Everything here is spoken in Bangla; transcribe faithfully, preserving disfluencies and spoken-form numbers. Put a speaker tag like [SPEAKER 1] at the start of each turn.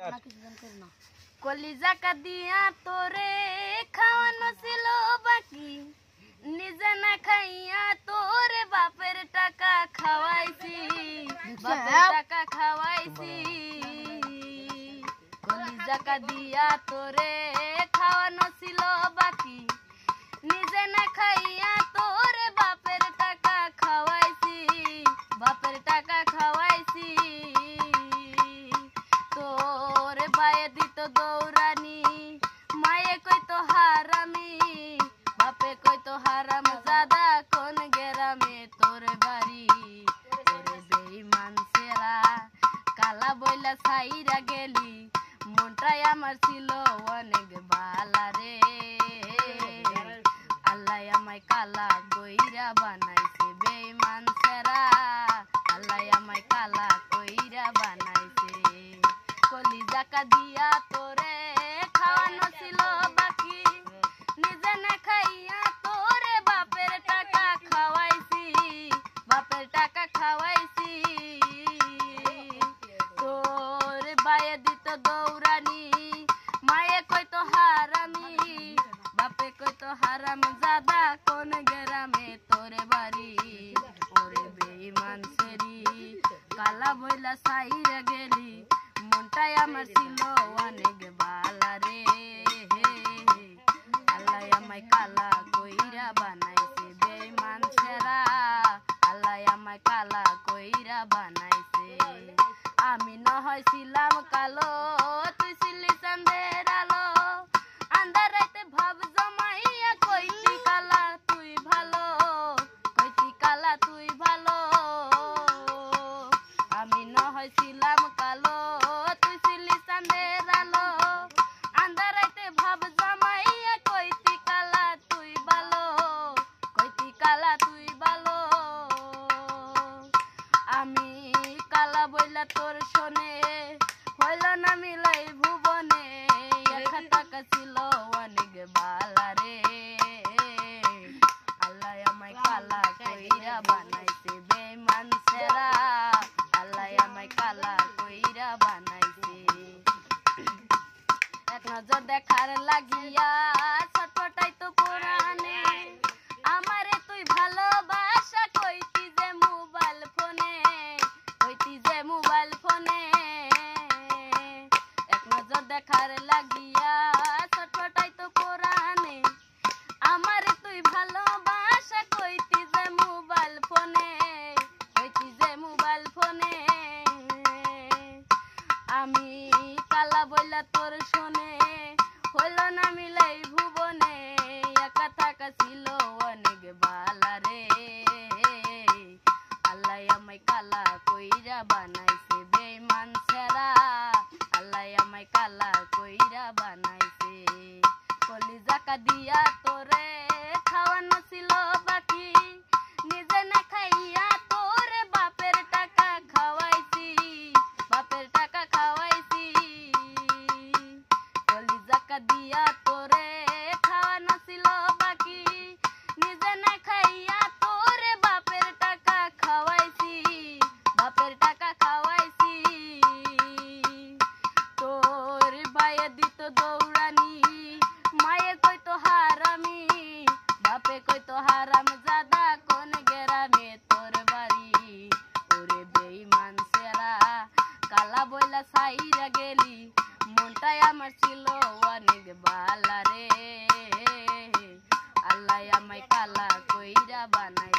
[SPEAKER 1] কলিজা কাদিয়া তোরে খাওয়ানো ছিল বাকি, নিজে না খাইয়া তোরে বাপের টাকা খাওয়াইছি, বাপের টাকা খাওয়াইছি। কলিজা কাদিয়া তোরে খাওয়ানো ছিল বাকি, নিজে না খাইয়া তোরে বাপের টাকা খাওয়াইছি, বাপের টাকা খাওয়াইছি। তোরে বায়ে দিত দৌড়ানি, মায়ে কইতো হারামি, বাপে কইতো হারাম জাদা কোন গেরামে তোর বাড়ি। তোরে বেঈমান সেরা কালা বইলা ছাইরা গেলি, মনটাই আমার ছিল অনেক বালা রে। আল্লাহ আমায় কালা কইরা বানাইছে বেঈমান সেরা, আল্লাহ আমায় কালা কইরা বানাইছে। কলিজা কাদিয়া তোরে খাওয়ানো ছিল বাকি, নিজে না খাইয়া তোরে বাপের টাকা খাওয়াইছি, বাপের টাকা খাওয়াইছি। তোর বায়ে দিত দৌড়ানি, মায়ে কইতো হারামি, বাপে কইতো হারাম জাদা কোন গেরামে তোরে বাড়ি। ওরে বেঈমান সেরি কালা বইলা ছাইরা গেলি, মনটাই আমার ছিল অনেক বালা রে। আল্লাহ আমায় কালা কইরা বানাইছে বেঈমান সেরা, আল্লাহ আমায় কালা কইরা বানাইছে। আমি না হইছিলাম কালো, তুই ছিলি চাঁদের আলো, আন্ধার রাইতে ভাব জমাইয়া কইতি কালা তুই ভালো, কইতি কালা তুই ভালো। আমি না হইছিলাম কালো, তুই ছিলি চাঁদের আলো, আন্ধার রাইতে ভাব জমাইয়া কইতি কালা তুই ভালো, কইতি কালা তুই ভালো। আমি কালা বইলা তোর শোনে হইল না মিলাই ভুবনে, একা টাকা ছিল অনেক বালা রে। আল্লাহ আমায় কালা কইরা বানাইছে বেঈমান সেরা, আল্লাহ আমায় কালা কইরা বানাইছে। এক নজর দেখার লাগিয়া ছটফটাই তো পুরানে, আমারে তুই ভালোবাসা কইতি যে মোবাইল ফোনে, কইতি যে মোবাইল ফোনে। এক নজর দেখার লাগিয়া ছটফটাই তো পুরানে, আমারে তুই ভালোবাসা কইতি যে মোবাইল ফোনে, কইতি যে মোবাইল ফোনে। আমি কালা বইলা তোর শোনে হইল না মিলাই ভুবনে, একা থাকা ছিল অনেক বালা রে। আল্লাহ আমায় কালা কইরা বানাইছে বেঈমান সেরা, আল্লাহ আমায় কালা কইরা বানাইছে। কলিজা কাদিয়া তোরে খাওয়ানো ছিল বাকি, নিজে না খাইয়া তোরে বাপের টাকা খাওয়াইছি, বাপের টাকা খাওয়াইছি। কলিজা কাদিয়া তোরে খাওয়ানো ছিল বাকি, নিজে না খাইয়া তোরে বাপের টাকা খাওয়াইছি, বাপের টাকা খাওয়াইছি। তোর বায়ে দিত দৌড়ানি, মায়ে কইতো হারামি, বাপে কইতো হারাম জাদা কোন গেরামে তোর বাড়ি। ওরে বেঈমান সেরা কালা বইলা ছাইরা গেলি, মনটাই আমার ছিল অনেক বালা রে। আল্লাহ আমায় কালা কইরা বানাই।